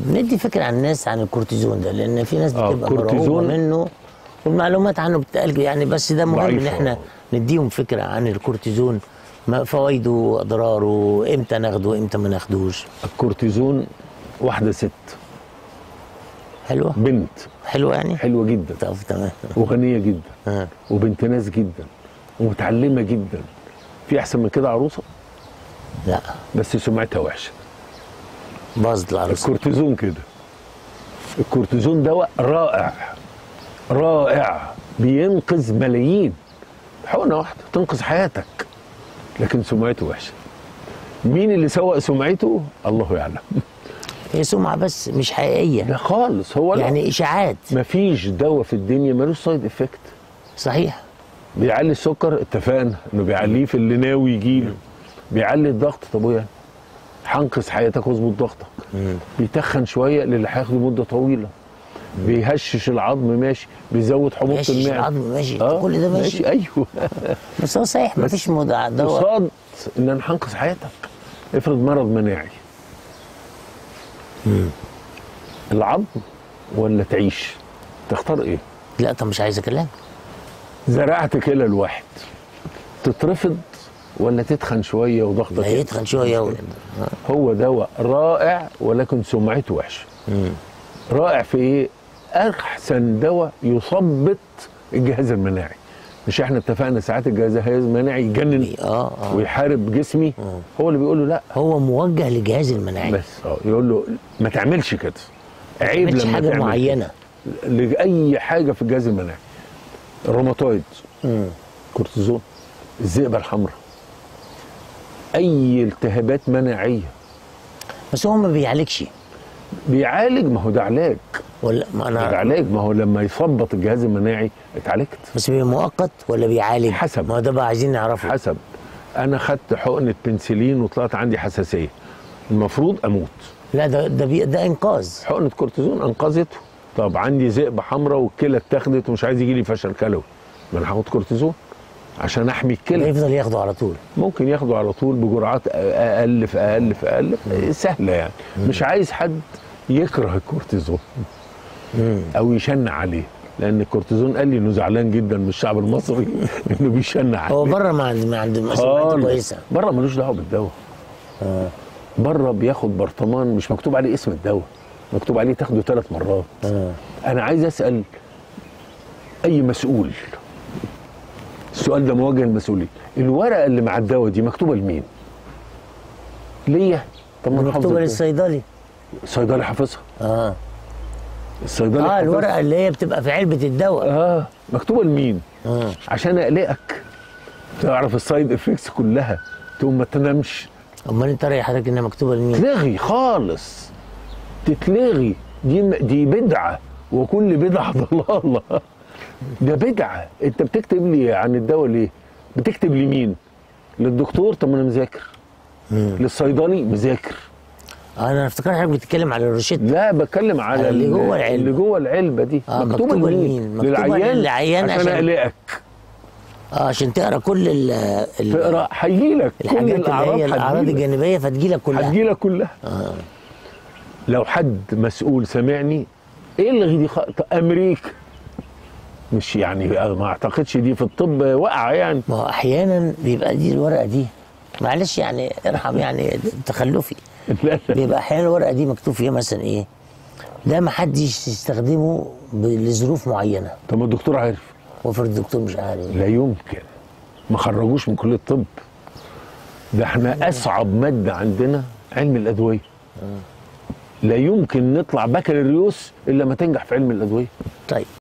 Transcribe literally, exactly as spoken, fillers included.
ندي فكره عن الناس عن الكورتيزون ده، لان في ناس بتبقى مرعوبه منه والمعلومات عنه بتقل يعني، بس ده مهم ان احنا نديهم فكره عن الكورتيزون، فوائده واضراره، امتى ناخده وامتى ما ناخدوش. الكورتيزون واحده ست حلوه، بنت حلوه يعني، حلوه جدا، طب تمام، وغنيه جدا آه. وبنت ناس جدا ومتعلمه جدا. في احسن من كده عروسه؟ لا، بس سمعتها وحشه، باظت العروسه. الكورتيزون كده. الكورتيزون دواء رائع رائع، بينقذ ملايين، حقنه واحده تنقذ حياتك، لكن سمعته وحشه. مين اللي سوق سمعته؟ الله يعلم. هي سمعه بس مش حقيقيه. لا خالص، هو يعني اشاعات. مفيش دواء في الدنيا ملوش سايد افكت. صحيح. بيعلي السكر، اتفقنا انه بيعليه في اللي ناوي يجيله. بيعلي الضغط، طب يعني هنقذ حياتك واظبط ضغطك. مم. بيتخن شويه للي هياخده مده طويله. مم. بيهشش العظم، ماشي. بيزود حموضه المعده، بيهشش العظم، ماشي. آه كل ده ماشي, ماشي. ايوه. بس هو صحيح مفيش دواء قصاد ان انا هنقذ حياتك. افرض مرض مناعي، مم. العظم ولا تعيش؟ تختار ايه؟ لا طب مش عايز كلام. زرعت كلى الواحد، تترفض ولا تتخن شويه وضغطك؟ لا يتخن شويه و... هو دواء رائع ولكن سمعته وحشه. رائع في ايه؟ احسن دواء يثبط الجهاز المناعي. مش احنا اتفقنا ساعات الجهاز المناعي يجنن اه اه ويحارب جسمي؟ آه. هو اللي بيقول له لا، هو موجه للجهاز المناعي بس. اه يقول له ما تعملش كده، عيب لما حاجه تعمل معينه لاي حاجه في الجهاز المناعي. الروماتويد، كورتيزون. الذئبه الحمراء، اي التهابات مناعيه. بس هو ما بيعالجش. بيعالج، ما هو ده علاج. ولا ما انا ده علاج، ما هو لما يثبط الجهاز المناعي اتعالجت. بس بيبقى مؤقت ولا بيعالج؟ حسب، ما هو ده بقى عايزين نعرفه. حسب. انا خدت حقنه بنسلين وطلعت عندي حساسيه، المفروض اموت. لا ده ده بي ده انقاذ. حقنه كورتيزون انقذته. طب عندي ذئبه حمراء والكلى اتاخدت ومش عايز يجي لي فشل كلوي، ما انا هاخد كورتيزون عشان احمي الكلى. يفضل ياخده على طول؟ ممكن ياخده على طول بجرعات اقل في اقل في اقل، سهله يعني. مم. مش عايز حد يكره الكورتيزون مم. او يشنع عليه، لان الكورتيزون قال لي انه زعلان جدا من الشعب المصري انه بيشنع عليه. هو بره ما عنده ما عنده سمعته كويسه. بره ملوش دعوه بالدواء. آه. بره بياخد برطمان مش مكتوب عليه اسم الدواء، مكتوب عليه تاخده ثلاث مرات. آه. انا عايز اسال اي مسؤول، السؤال ده موجه للمسؤولين، الورقه اللي مع الدواء دي مكتوبه لمين؟ ليا؟ طب ما مكتوبه للصيدلي. الصيدلي حافظها. اه الصيدلي اه الورقه اللي هي بتبقى في علبه الدواء. اه مكتوبه لمين؟ اه عشان اقلقك، تعرف السايد افكتس كلها، تقوم ما تنامش. امال انت رايح حضرتك انها مكتوبه لمين؟ تتلغي خالص، تتلغي. دي دي بدعه، وكل بدعه ضلاله. ده بدعه. انت بتكتب لي عن الدواء ليه؟ بتكتب لمين؟ للدكتور؟ طب ما انا مذاكر. للصيدلي مذاكر. انا افتكرت حضرتك بتتكلم على الروشته. لا، بتكلم على اللي جوه العلبه. اللي جوه العلبه دي. آه مكتوبه لمين؟ مكتوبه للعيان عشان اقلقك. اه عشان تقرا كل ال تقرا هيجي لك الحاجات اللي هي الاعراض الجانبيه، فتجي لك كلها. هتجي لك كلها. آه. لو حد مسؤول سامعني، ايه الغي دي؟ خ... امريكا مش يعني، ما اعتقدش دي في الطب واقعه يعني. ما هو احيانا بيبقى دي الورقه دي، معلش يعني ارحم يعني تخلفي. لا لا. بيبقى احيانا الورقه دي مكتوب فيها مثلا ايه؟ ده ما حدش يستخدمه لظروف معينه. طب ما الدكتور عارف. وافرض الدكتور مش عارف. لا يمكن، ما خرجوش من كليه الطب. ده احنا اصعب ماده عندنا علم الادويه. لا يمكن نطلع بكالوريوس الا ما تنجح في علم الادويه. طيب